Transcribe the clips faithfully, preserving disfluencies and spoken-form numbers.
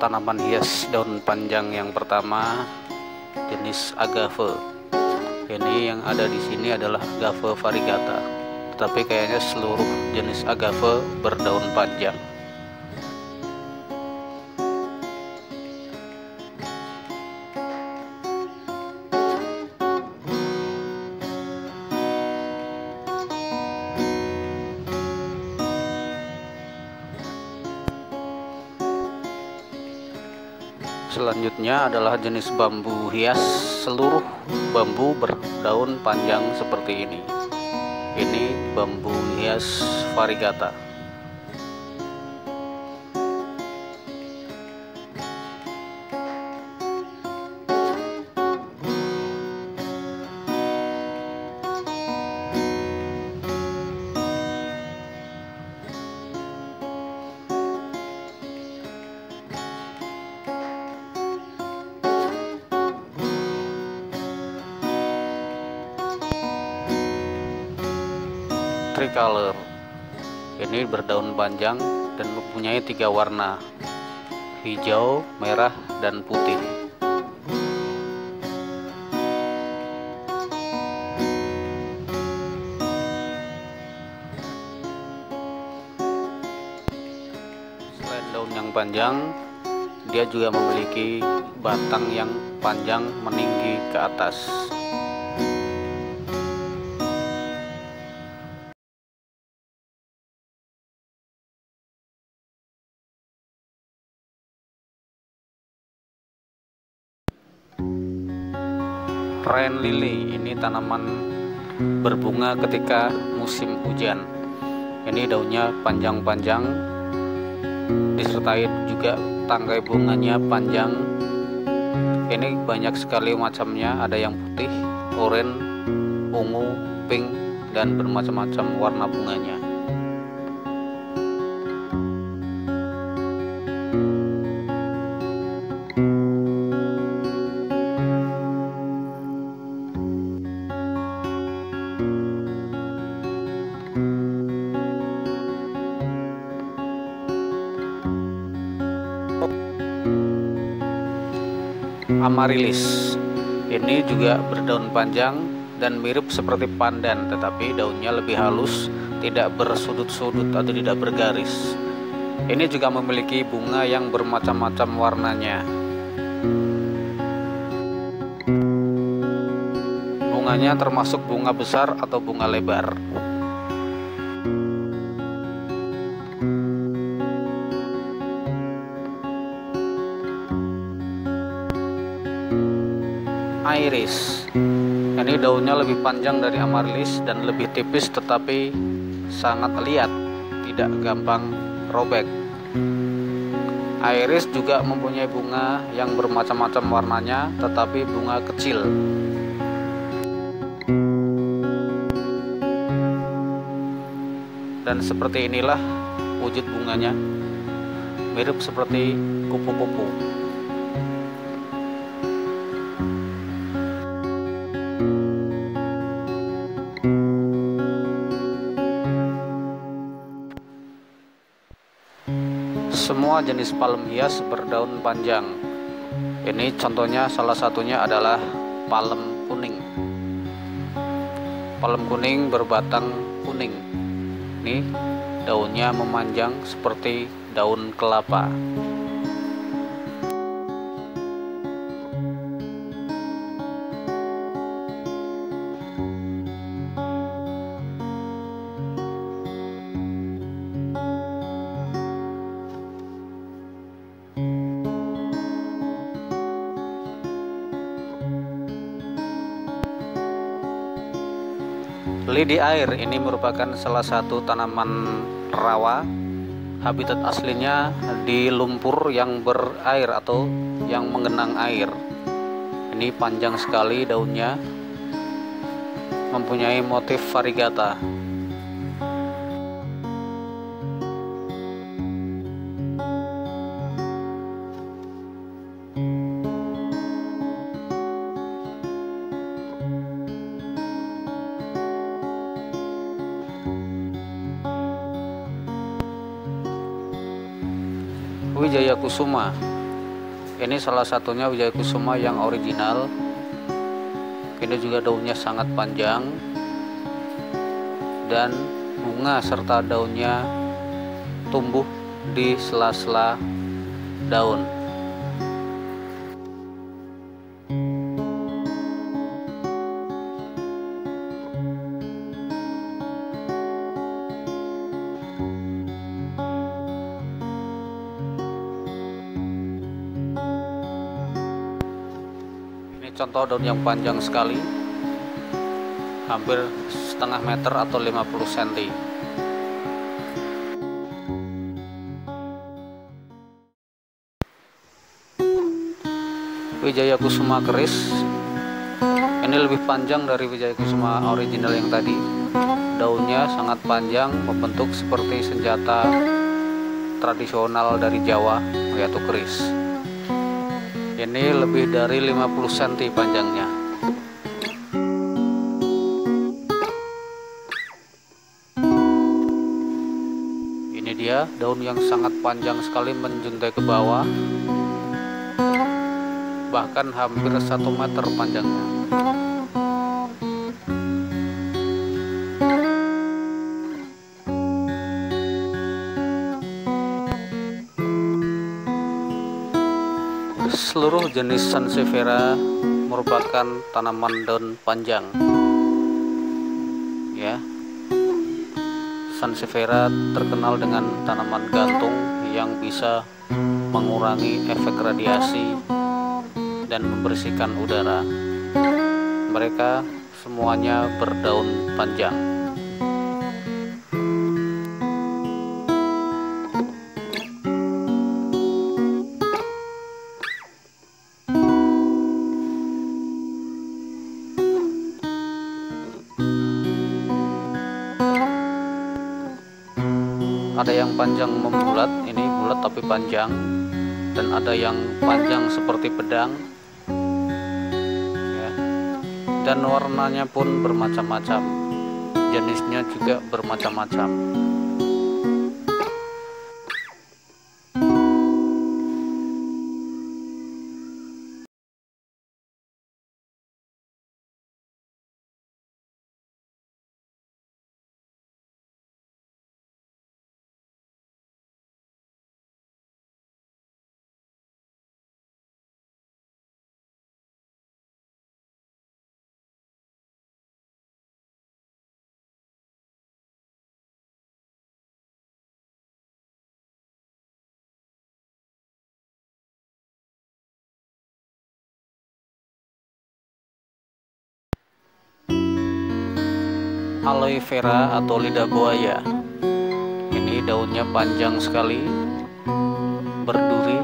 tanaman hias daun panjang yang pertama jenis agave. Ini yang ada di sini adalah agave variegata, tetapi kayaknya seluruh jenis agave berdaun panjang. Selanjutnya adalah jenis bambu hias, seluruh bambu berdaun panjang seperti ini. Ini bambu hias variegata. Tricolor ini berdaun panjang dan mempunyai tiga warna, hijau, merah, dan putih. Selain daun yang panjang, dia juga memiliki batang yang panjang meninggi ke atas. Rain lily ini tanaman berbunga ketika musim hujan. Ini daunnya panjang-panjang, disertai juga tangkai bunganya panjang. Ini banyak sekali macamnya, ada yang putih, oranye, ungu, pink, dan bermacam-macam warna bunganya. Amaryllis ini juga berdaun panjang dan mirip seperti pandan, tetapi daunnya lebih halus, tidak bersudut-sudut atau tidak bergaris. Ini juga memiliki bunga yang bermacam-macam warnanya. Bunganya termasuk bunga besar atau bunga lebar. Iris ini daunnya lebih panjang dari amaryllis dan lebih tipis, tetapi sangat liat, tidak gampang robek. Iris juga mempunyai bunga yang bermacam-macam warnanya, tetapi bunga kecil. Dan seperti inilah wujud bunganya, mirip seperti kupu-kupu. Semua jenis palem hias berdaun panjang. Ini contohnya, salah satunya adalah palem kuning. Palem kuning berbatang kuning. Ini daunnya memanjang seperti daun kelapa. Lidi air ini merupakan salah satu tanaman rawa. Habitat aslinya di lumpur yang berair atau yang menggenang air. Ini panjang sekali daunnya, mempunyai motif variegata. Wijaya Kusuma Ini salah satunya Wijaya Kusuma yang original. Ini juga daunnya sangat panjang dan bunga serta daunnya tumbuh di sela-sela daun. Contoh daun yang panjang sekali, hampir setengah meter atau lima puluh sentimeter. Wijaya Kusuma keris ini lebih panjang dari Wijaya Kusuma original yang tadi. Daunnya sangat panjang, membentuk seperti senjata tradisional dari Jawa, yaitu keris. Ini lebih dari lima puluh sentimeter panjangnya. Ini dia daun yang sangat panjang sekali menjuntai ke bawah, bahkan hampir satu meter panjangnya. Seluruh jenis Sansevieria merupakan tanaman daun panjang. Ya, Sansevieria terkenal dengan tanaman gantung yang bisa mengurangi efek radiasi dan membersihkan udara. Mereka semuanya berdaun panjang. Ada yang panjang membulat, ini bulat tapi panjang, dan ada yang panjang seperti pedang, ya. Dan warnanya pun bermacam-macam, jenisnya juga bermacam-macam. Aloe vera atau lidah buaya. Ini daunnya panjang sekali, berduri,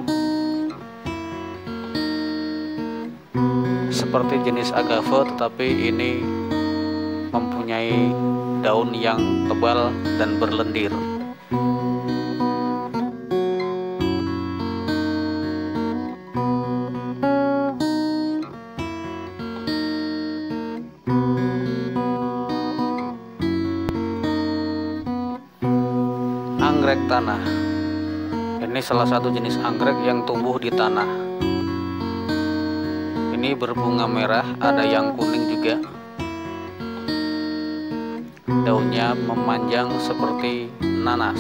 seperti jenis agave, tetapi ini mempunyai daun yang tebal dan berlendir. Anggrek tanah. Ini salah satu jenis anggrek yang tumbuh di tanah. Ini berbunga merah, ada yang kuning juga. Daunnya memanjang seperti nanas.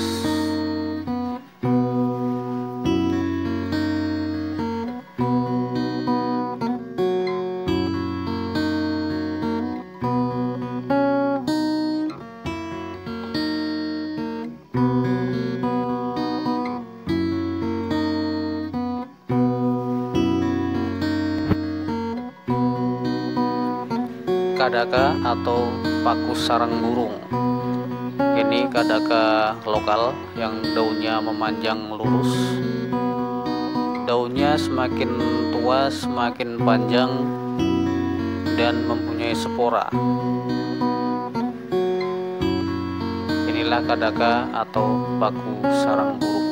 Kadaka atau paku sarang burung. Ini kadaka lokal yang daunnya memanjang lurus. Daunnya semakin tua semakin panjang dan mempunyai spora. Inilah kadaka atau paku sarang burung.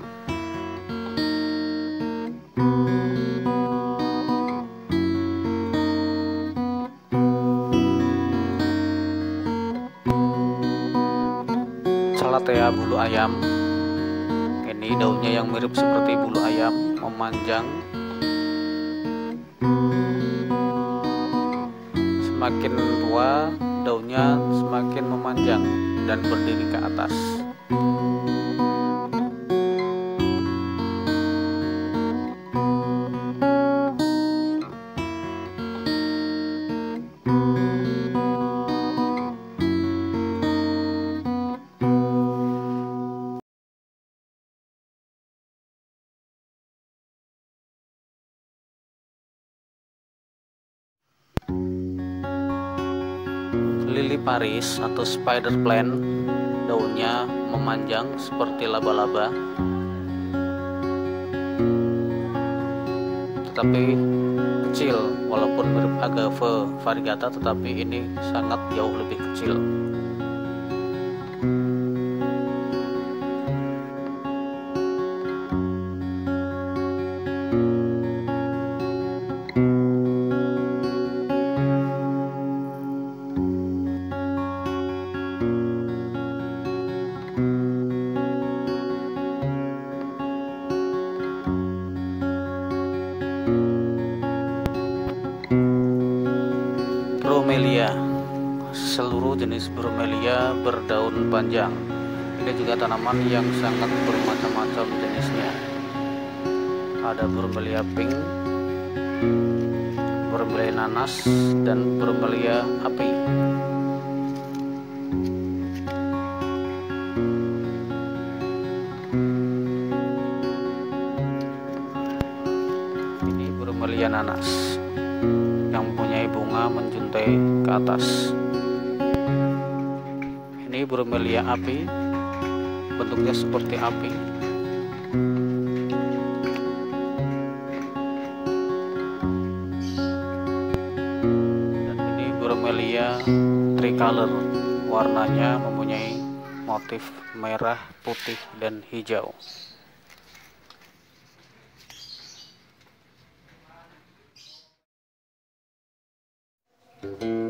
Calathea bulu ayam. Ini daunnya yang mirip seperti bulu ayam, memanjang semakin tua daunnya semakin memanjang dan berdiri ke atas. Lili Paris atau spider plant, daunnya memanjang seperti laba-laba, tetapi kecil. Walaupun mirip agave variegata, tetapi ini sangat jauh lebih kecil. Bromelia, seluruh jenis bromelia berdaun panjang. Ini juga tanaman yang sangat bermacam-macam jenisnya. Ada bromelia pink, bromelia nanas, dan bromelia api. Ini bromelia nanas yang mempunyai bunga menjuntai ke atas. Ini bromelia api, bentuknya seperti api. Dan ini bromelia tricolor, warnanya mempunyai motif merah, putih, dan hijau. Thank you.